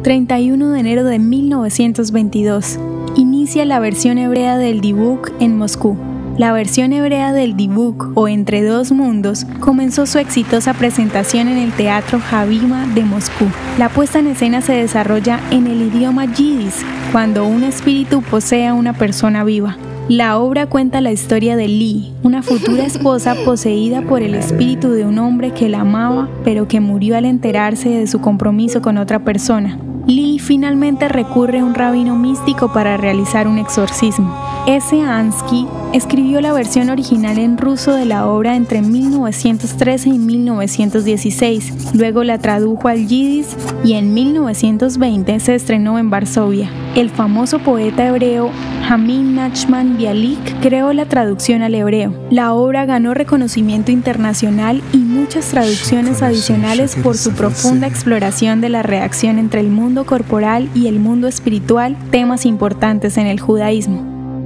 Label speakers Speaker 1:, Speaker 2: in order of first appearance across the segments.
Speaker 1: 31 de enero de 1922. Inicia la versión hebrea del Dibuk en Moscú. La versión hebrea del Dibuk, o Entre dos mundos, comenzó su exitosa presentación en el Teatro Javima de Moscú. La puesta en escena se desarrolla en el idioma yidis, cuando un espíritu posee a una persona viva. La obra cuenta la historia de Lee, una futura esposa poseída por el espíritu de un hombre que la amaba, pero que murió al enterarse de su compromiso con otra persona. Lee finalmente recurre a un rabino místico para realizar un exorcismo. S. Ansky escribió la versión original en ruso de la obra entre 1913 y 1916, luego la tradujo al yidis y en 1920 se estrenó en Varsovia. El famoso poeta hebreo Hamin Nachman Bialik creó la traducción al hebreo. La obra ganó reconocimiento internacional y muchas traducciones adicionales por su profunda exploración de la reacción entre el mundo corporal y el mundo espiritual, temas importantes en el judaísmo.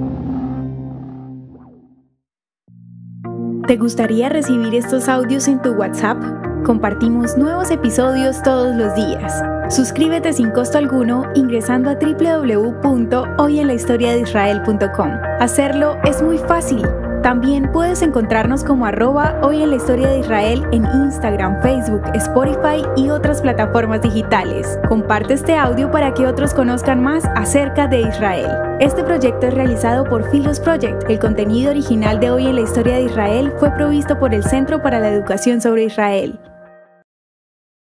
Speaker 1: ¿Te gustaría recibir estos audios en tu WhatsApp? Compartimos nuevos episodios todos los días. Suscríbete sin costo alguno ingresando a www.hoyenlahistoriadeisrael.com. Hacerlo es muy fácil. También puedes encontrarnos como @hoyenlahistoriadeisrael en Instagram, Facebook, Spotify y otras plataformas digitales. Comparte este audio para que otros conozcan más acerca de Israel. Este proyecto es realizado por Philos Project. El contenido original de Hoy en la Historia de Israel fue provisto por el Centro para la Educación sobre Israel.